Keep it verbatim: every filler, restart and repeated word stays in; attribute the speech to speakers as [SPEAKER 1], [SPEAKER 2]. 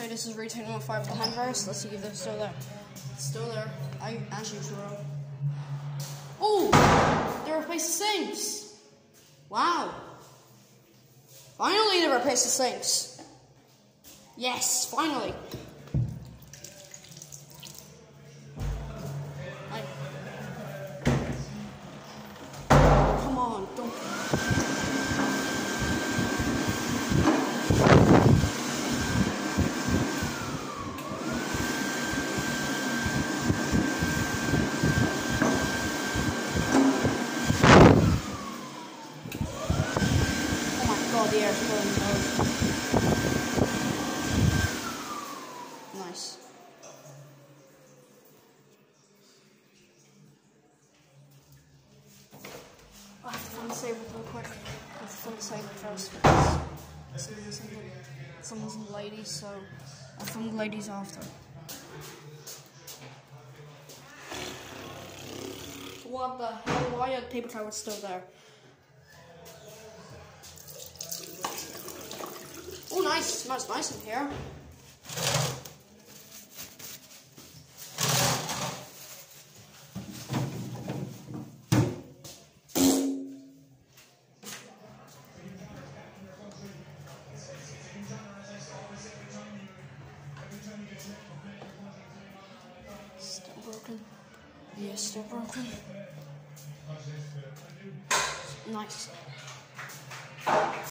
[SPEAKER 1] Okay, this is retake number five of the hand virus. Let's see if they're still there. It's still there. I actually throw. Oh! They replaced the sinks! Wow. Finally they replaced the sinks. Yes, finally. I... Come on, don't... The air's blowing out. Nice. I have to find the saber real quick. I have to find the saber first because someone's in the ladies, so I'll find the ladies after. What the hell? Why are the paper towels still there? Oh, nice. It smells nice in here. Still broken. Yes, still broken. Nice.